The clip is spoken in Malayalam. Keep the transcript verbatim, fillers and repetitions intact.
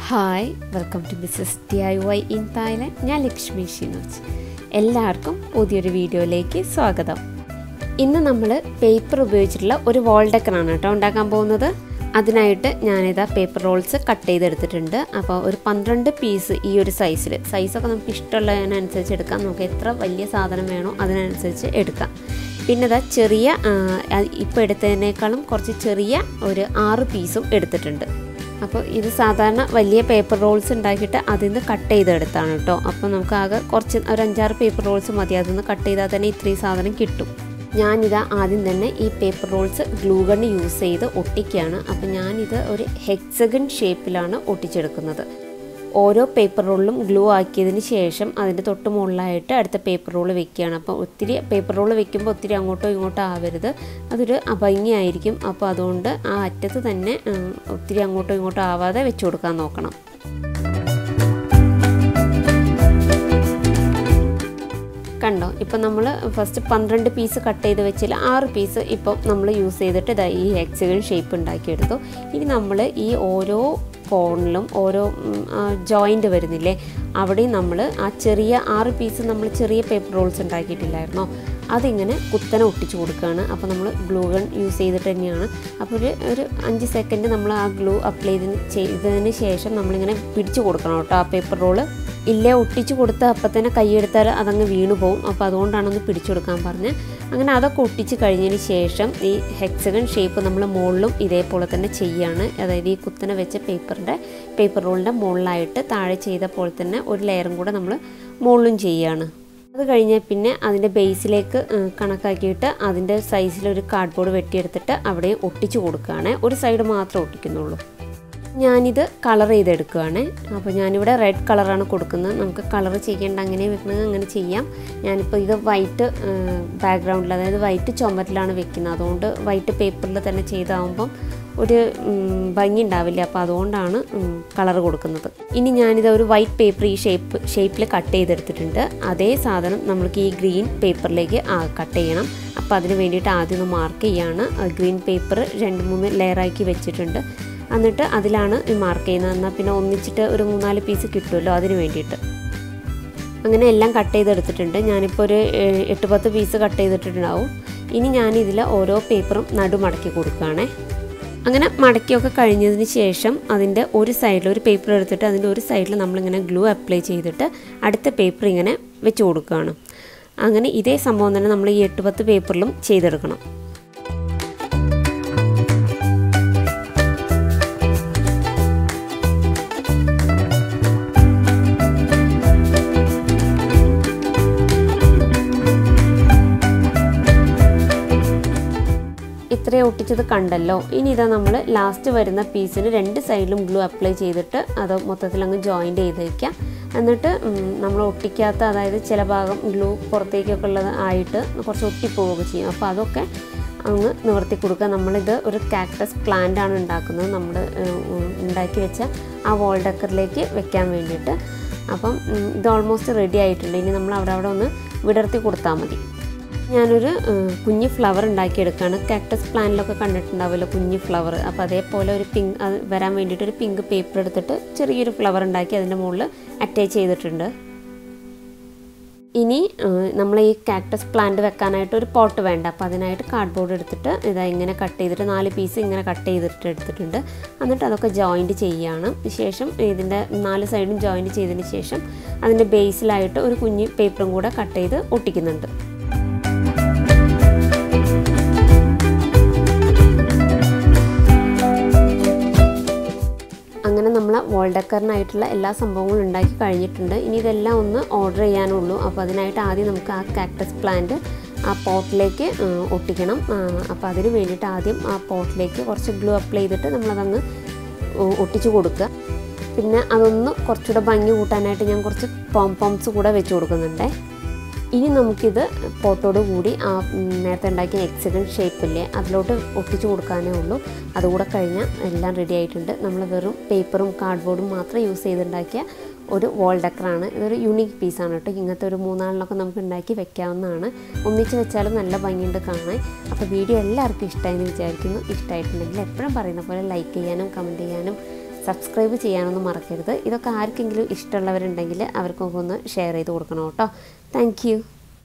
Hi welcome to business D I Y in Thailand. ഞാൻ ലക്ഷ്മി ഷിനോജ്. എല്ലാവർക്കും പുതിയൊരു വീഡിയോയിലേക്ക് സ്വാഗതം. ഇന്ന് നമ്മൾ പേപ്പർ ഉപയോഗിച്ചിട്ടുള്ള ഒരു വാൾ ഡെക്കറാണ് കേട്ടോ ഉണ്ടാക്കാൻ പോകുന്നത്. അതിനായിട്ട് ഞാനിതാ പേപ്പർ റോൾസ് കട്ട് ചെയ്തെടുത്തിട്ടുണ്ട്. അപ്പോൾ ഒരു പന്ത്രണ്ട് പീസ് ഈ ഒരു സൈസിൽ, സൈസൊക്കെ നമുക്ക് ഇഷ്ടമുള്ളതിനനുസരിച്ച് എടുക്കാം. നമുക്ക് എത്ര വലിയ സാധനം വേണോ അതിനനുസരിച്ച് എടുക്കാം. പിന്നെ ഇതാ ചെറിയ ഇപ്പോൾ എടുത്തതിനേക്കാളും കുറച്ച് ചെറിയ ഒരു ആറ് പീസും എടുത്തിട്ടുണ്ട്. അപ്പോൾ ഇത് സാധാരണ വലിയ പേപ്പർ റോൾസ് ഉണ്ടാക്കിയിട്ട് അതിൽ നിന്ന് കട്ട് ചെയ്തെടുത്താണ് കേട്ടോ. അപ്പോൾ നമുക്ക് ആകെ കുറച്ച് ഒരു അഞ്ചാറ് പേപ്പർ റോൾസ് മതി. അതിൽ നിന്ന് കട്ട് ചെയ്താൽ തന്നെ ഇത്രയും സാധനം കിട്ടും. ഞാനിതാ ആദ്യം തന്നെ ഈ paper rolls glue gun use ചെയ്ത് ഒട്ടിക്കുകയാണ്. അപ്പോൾ ഞാനിത് ഒരു ഹെക്സഗൺ ഷേപ്പിലാണ് ഒട്ടിച്ചെടുക്കുന്നത്. ഓരോ പേപ്പർ റോളിലും ഗ്ലൂ ആക്കിയതിന് ശേഷം അതിൻ്റെ തൊട്ട് മുകളിലായിട്ട് അടുത്ത പേപ്പർ റോൾ വെക്കുകയാണ്. അപ്പോൾ ഒത്തിരി പേപ്പർ റോൾ വെക്കുമ്പോൾ ഒത്തിരി അങ്ങോട്ടോ ഇങ്ങോട്ടോ ആവരുത്, അതൊരു അഭംഗിയായിരിക്കും. അപ്പോൾ അതുകൊണ്ട് ആ അറ്റത്ത് തന്നെ ഒത്തിരി അങ്ങോട്ടോ ഇങ്ങോട്ടോ ആവാതെ വെച്ച് കൊടുക്കാൻ നോക്കണം. കണ്ടോ, ഇപ്പം നമ്മൾ ഫസ്റ്റ് പന്ത്രണ്ട് പീസ് കട്ട് ചെയ്ത് വെച്ചില്ല, ആറ് പീസ് ഇപ്പം നമ്മൾ യൂസ് ചെയ്തിട്ട് ഇതാ ഈ ഹെക്സഗൺ ഷേപ്പ് ഉണ്ടാക്കിയെടുത്തു. ഇനി നമ്മൾ ഈ ഓരോ കോണിലും ഓരോ ജോയിൻ്റ് വരുന്നില്ലേ, അവിടെയും നമ്മൾ ആ ചെറിയ ആറ് പീസ് നമ്മൾ ചെറിയ പേപ്പർ റോൾസ് ഉണ്ടാക്കിയിട്ടില്ലായിരുന്നോ, അതിങ്ങനെ കുത്തനെ ഒട്ടിച്ചു കൊടുക്കുകയാണ്. അപ്പോൾ നമ്മൾ ഗ്ലൂ ഗൺ യൂസ് ചെയ്തിട്ട് തന്നെയാണ്. അപ്പോൾ ഒരു ഒരു അഞ്ച് സെക്കൻഡ് നമ്മൾ ആ ഗ്ലൂ അപ്ലൈ ചെയ്തതിന് ശേഷം നമ്മളിങ്ങനെ പിടിച്ചു കൊടുക്കണം കേട്ടോ ആ പേപ്പർ റോള്. ഇല്ലേ ഒട്ടിച്ചു കൊടുത്ത് അപ്പം തന്നെ കൈയെടുത്താൽ അതങ്ങ് വീണു പോകും. അപ്പോൾ അതുകൊണ്ടാണൊന്ന് പിടിച്ചു കൊടുക്കാൻ പറഞ്ഞത്. അങ്ങനെ അതൊക്കെ ഒട്ടിച്ച് കഴിഞ്ഞതിന് ശേഷം ഈ ഹെക്സഗൺ ഷേപ്പ് നമ്മൾ മുകളിലും ഇതേപോലെ തന്നെ ചെയ്യുകയാണ്. അതായത് ഈ കുത്തനെ വെച്ച പേപ്പറിൻ്റെ പേപ്പർ റോളിൻ്റെ മുകളിലായിട്ട് താഴെ ചെയ്ത പോലെ തന്നെ ഒരു ലെയറും കൂടെ നമ്മൾ മുകളിലും ചെയ്യുകയാണ്. അത് കഴിഞ്ഞാൽ പിന്നെ അതിൻ്റെ ബേസിലേക്ക് കണക്കാക്കിയിട്ട് അതിൻ്റെ സൈസിലൊരു കാർഡ്ബോർഡ് വെട്ടിയെടുത്തിട്ട് അവിടെ ഒട്ടിച്ചു കൊടുക്കുകയാണ്. ഒരു സൈഡ് മാത്രമേ ഒട്ടിക്കുന്നുള്ളൂ. ഞാനിത് കളർ ചെയ്തെടുക്കുകയാണ്. അപ്പോൾ ഞാനിവിടെ റെഡ് കളറാണ് കൊടുക്കുന്നത്. നമുക്ക് കളർ ചെയ്യേണ്ട അങ്ങനെ വെക്കുന്നത് അങ്ങനെ ചെയ്യാം. ഞാനിപ്പോൾ ഇത് വൈറ്റ് ബാക്ക്ഗ്രൗണ്ടിൽ, അതായത് വൈറ്റ് ചുമരിലാണ് വെക്കുന്നത്. അതുകൊണ്ട് വൈറ്റ് പേപ്പറിൽ തന്നെ ചെയ്താകുമ്പം ഒരു ഭംഗി ഉണ്ടാവില്ല. അപ്പോൾ അതുകൊണ്ടാണ് കളർ കൊടുക്കുന്നത്. ഇനി ഞാനിത് ഒരു വൈറ്റ് പേപ്പർ ഈ ഷേപ്പ് ഷേപ്പിൽ കട്ട് ചെയ്തെടുത്തിട്ടുണ്ട്. അതേ സാധനം നമ്മൾക്ക് ഈ ഗ്രീൻ പേപ്പറിലേക്ക് കട്ട് ചെയ്യണം. അപ്പോൾ അതിന് വേണ്ടിയിട്ട് ആദ്യം ഒന്ന് മാർക്ക് ചെയ്യാണ്. ഗ്രീൻ പേപ്പർ രണ്ട് മൂന്ന് ലെയറാക്കി വെച്ചിട്ടുണ്ട്. എന്നിട്ട് അതിലാണ് മാർക്ക് ചെയ്യുന്നത്. എന്നാൽ പിന്നെ ഒന്നിച്ചിട്ട് ഒരു മൂന്നാല് പീസ് കിട്ടുമല്ലോ, അതിന് വേണ്ടിയിട്ട്. അങ്ങനെ എല്ലാം കട്ട് ചെയ്തെടുത്തിട്ടുണ്ട്. ഞാനിപ്പോൾ ഒരു എട്ട് പത്ത് പീസ് കട്ട് ചെയ്തിട്ടുണ്ടാവും. ഇനി ഞാനിതിൽ ഓരോ പേപ്പറും നടുമടക്കി കൊടുക്കുകയാണേ. അങ്ങനെ മടക്കിയൊക്കെ കഴിഞ്ഞതിന് ശേഷം അതിൻ്റെ ഒരു സൈഡിൽ ഒരു പേപ്പർ എടുത്തിട്ട് അതിൻ്റെ ഒരു സൈഡിൽ നമ്മളിങ്ങനെ ഗ്ലൂ അപ്ലൈ ചെയ്തിട്ട് അടുത്ത പേപ്പർ ഇങ്ങനെ വെച്ച് കൊടുക്കുകയാണ്. അങ്ങനെ ഇതേ സംഭവം തന്നെ നമ്മൾ ഈ എട്ട് പത്ത് പേപ്പറിലും ചെയ്തെടുക്കണം. ഇത്രയും ഒട്ടിച്ചത് കണ്ടല്ലോ. ഇനി ഇതാ നമ്മൾ ലാസ്റ്റ് വരുന്ന പീസിന് രണ്ട് സൈഡിലും ഗ്ലൂ അപ്ലൈ ചെയ്തിട്ട് അത് മൊത്തത്തിൽ അങ്ങ് ജോയിൻ്റ് ചെയ്ത് വയ്ക്കാം. എന്നിട്ട് നമ്മൾ ഒട്ടിക്കാത്ത, അതായത് ചില ഭാഗം ഗ്ലൂ പുറത്തേക്കൊക്കെ ഉള്ളത് ആയിട്ട് കുറച്ച് ഒട്ടിപ്പോവുകയൊക്കെ ചെയ്യും. അപ്പോൾ അതൊക്കെ അങ്ങ് നിവർത്തി കൊടുക്കുക. നമ്മളിത് ഒരു കാക്ടസ് പ്ലാന്റ് ആണ് ഉണ്ടാക്കുന്നത്, നമ്മൾ ഉണ്ടാക്കി വെച്ച ആ വാൾ ഡെക്കറിലേക്ക് വെക്കാൻ വേണ്ടിയിട്ട്. അപ്പം ഇത് ഓൾമോസ്റ്റ് റെഡി ആയിട്ടുണ്ട്. ഇനി നമ്മൾ അവിടെ അവിടെ ഒന്ന് വിടർത്തി കൊടുത്താൽ മതി. ഞാനൊരു കുഞ്ഞ് ഫ്ലവർ ഉണ്ടാക്കിയെടുക്കുകയാണ്. കാക്ടസ് പ്ലാന്റിലൊക്കെ കണ്ടിട്ടുണ്ടാവുമല്ലോ കുഞ്ഞ് ഫ്ലവർ. അപ്പോൾ അതേപോലെ ഒരു പിങ്ക് അത് വരാൻ വേണ്ടിയിട്ട് ഒരു പിങ്ക് പേപ്പർ എടുത്തിട്ട് ചെറിയൊരു ഫ്ലവർ ഉണ്ടാക്കി അതിൻ്റെ മുകളിൽ അറ്റാച്ച് ചെയ്തിട്ടുണ്ട്. ഇനി നമ്മൾ ഈ കാക്ടസ് പ്ലാന്റ് വെക്കാനായിട്ട് ഒരു പോട്ട് വേണ്ട. അപ്പോൾ അതിനായിട്ട് കാർഡ്ബോർഡ് എടുത്തിട്ട് ഇതാ ഇങ്ങനെ കട്ട് ചെയ്തിട്ട് നാല് പീസ് ഇങ്ങനെ കട്ട് ചെയ്തിട്ട് എടുത്തിട്ടുണ്ട്. എന്നിട്ട് അതൊക്കെ ജോയിൻറ്റ് ചെയ്യുകയാണ്. ശേഷം ഇതിൻ്റെ നാല് സൈഡും ജോയിൻറ്റ് ചെയ്തതിന് ശേഷം അതിൻ്റെ ബേസിലായിട്ട് ഒരു കുഞ്ഞ് പേപ്പറും കൂടെ കട്ട് ചെയ്ത് ഒട്ടിക്കുന്നുണ്ട്. അങ്ങനെ നമ്മൾ വാൾ ഡെക്കറിനായിട്ടുള്ള എല്ലാ സംഭവങ്ങളും ഉണ്ടാക്കി കഴിഞ്ഞിട്ടുണ്ട്. ഇനി ഇതെല്ലാം ഒന്ന് ഓർഡർ ചെയ്യാനുള്ളൂ. അപ്പോൾ അതിനായിട്ട് ആദ്യം നമുക്ക് ആ കാക്ടസ് പ്ലാന്റ് ആ പോട്ടിലേക്ക് ഒട്ടിക്കണം. അപ്പോൾ അതിന് വേണ്ടിയിട്ട് ആദ്യം ആ പോട്ടിലേക്ക് കുറച്ച് ഗ്ലൂ അപ്ലൈ ചെയ്തിട്ട് നമ്മളതങ്ങ് ഒട്ടിച്ചു കൊടുക്കുക. പിന്നെ അതൊന്ന് കുറച്ചുകൂടെ ഭംഗി കൂട്ടാനായിട്ട് ഞാൻ കുറച്ച് പോം പോംസ് കൂടെ വെച്ച് കൊടുക്കുന്നുണ്ട്. ഇനി നമുക്കിത് പോട്ടോട് കൂടി ആ നേരത്തെ ഉണ്ടാക്കിയ ഹെക്സഗൺ ഷേപ്പില്ലേ അതിലോട്ട് ഒട്ടിച്ചു കൊടുക്കാനേ ഉള്ളൂ. അതുകൂടെ കഴിഞ്ഞാൽ എല്ലാം റെഡി ആയിട്ടുണ്ട്. നമ്മൾ വെറും പേപ്പറും കാർഡ്ബോർഡും മാത്രം യൂസ് ചെയ്തുണ്ടാക്കിയ ഒരു വാൾ ഡെക്കറാണ്. ഇതൊരു യൂണിക് പീസാണ് കേട്ടോ. ഇങ്ങനത്തെ ഒരു മൂന്നാളിനൊക്കെ നമുക്ക് ഉണ്ടാക്കി വെക്കാവുന്നതാണ്. ഒന്നിച്ച് വെച്ചാലും നല്ല ഭംഗിയുണ്ട് കാണാൻ. അപ്പോൾ വീഡിയോ എല്ലാവർക്കും ഇഷ്ടമായെന്ന് വിചാരിക്കുന്നു. ഇഷ്ടമായിട്ടുണ്ടെങ്കിൽ എപ്പോഴും പറയുന്ന പോലെ ലൈക്ക് ചെയ്യാനും കമൻറ്റ് ചെയ്യാനും സബ്സ്ക്രൈബ് ചെയ്യാനൊന്നും മറക്കരുത്. ഇതൊക്കെ ആർക്കെങ്കിലും ഇഷ്ടമുള്ളവരുണ്ടെങ്കിൽ അവർക്കൊക്കെ ഒന്ന് ഷെയർ ചെയ്ത് കൊടുക്കണം കേട്ടോ. Thank U.